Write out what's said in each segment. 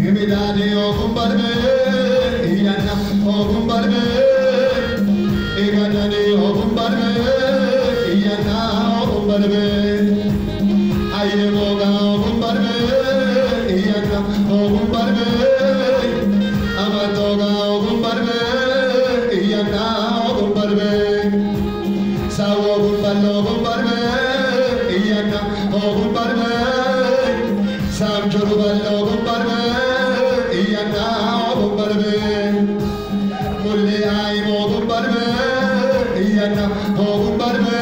Gimidani ogun barbe, iyana ogun barbe, igadani ogun barbe, iyana ogun barbe, aye moga ogun barbe, iyana ogun barbe, amatoga ogun barbe, iyana ogun barbe, sawo ogun barbe, ogun barbe, iyana ogun barbe, samchuru barbe, ogun barbe. Mulli ay mogum barbe, iyana mogum barbe,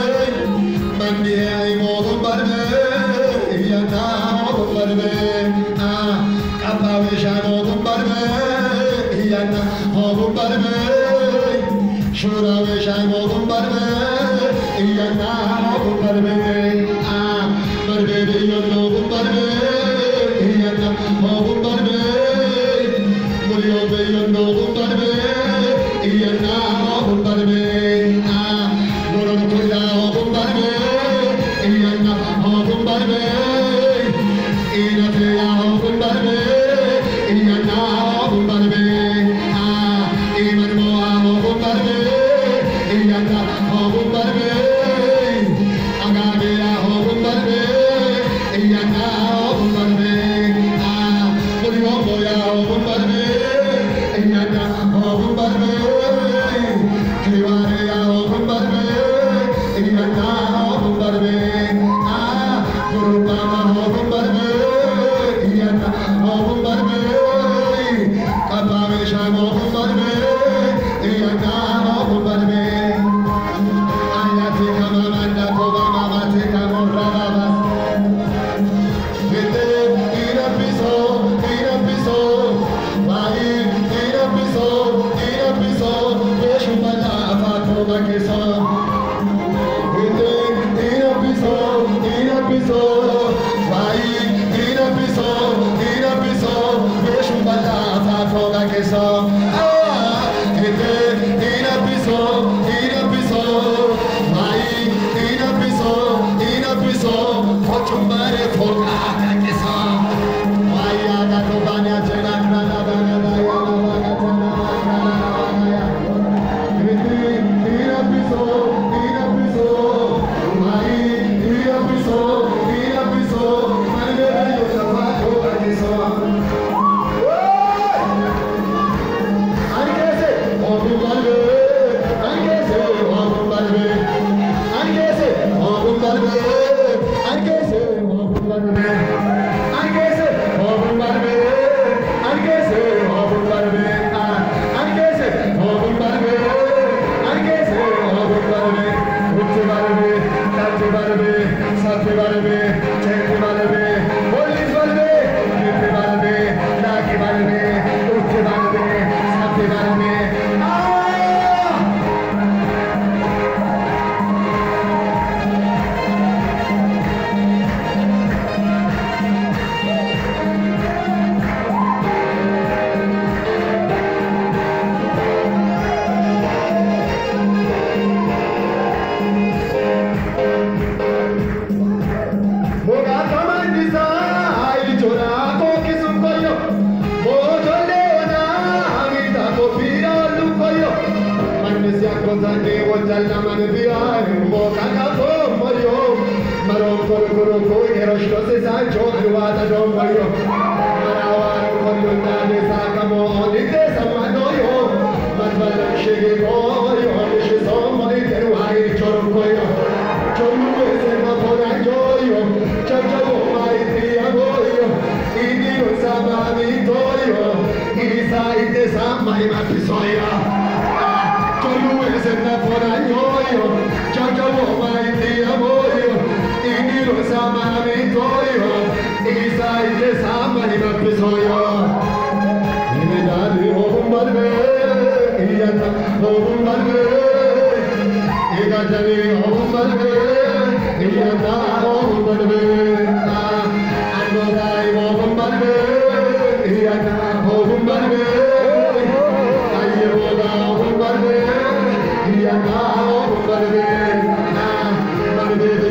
mandi ay mogum barbe, iyana mogum barbe, kapawe shan mogum barbe, iyana mogum barbe, shurawe shan mogum barbe, iyana mogum barbe, barbe biyon mogum barbe, iyana mogum barbe.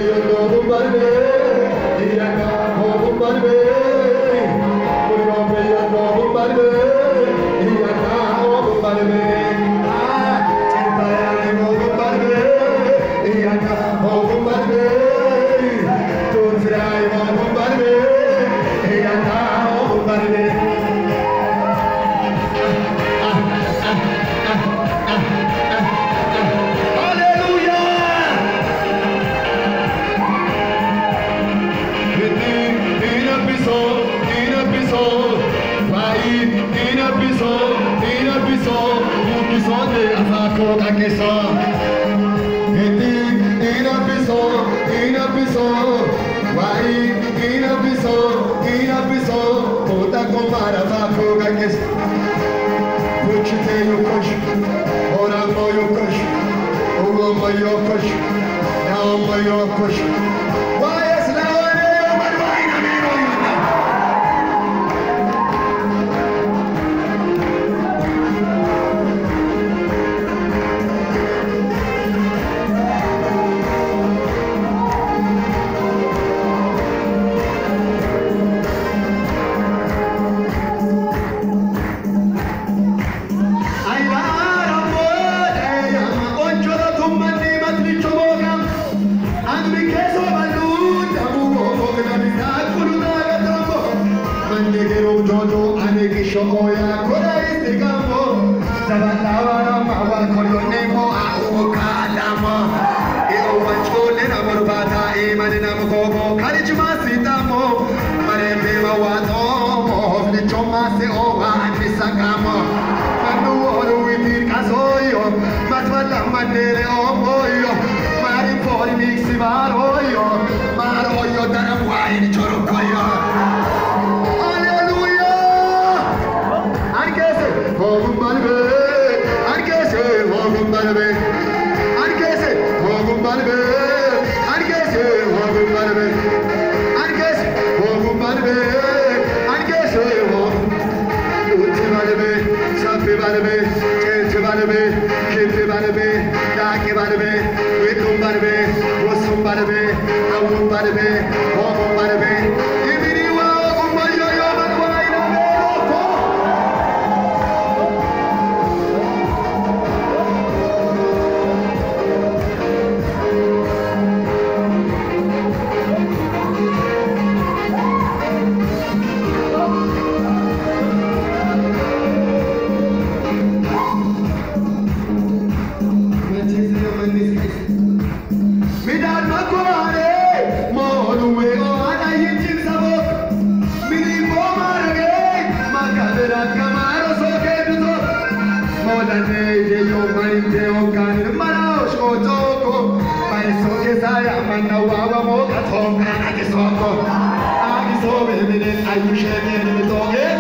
Barbe, bisogni a facco che so e ti in bisogno vai in bisogno puta compara facco che so pucci te io cosh ora moyo cosh ugo moyo cosh now moyo cosh why is now Shokoya kora istigamo Zabatawara mawa koyonemo ahukadama Eo wachole na morbata imani na mkogo Karijima sitamo Marembe mawatomo Nichoma se owa nisakamo Manu oru witir kasoyo Matwala manere omoyo Mari pori mixi maroyo Maroyo daramwai ni chorokoyo I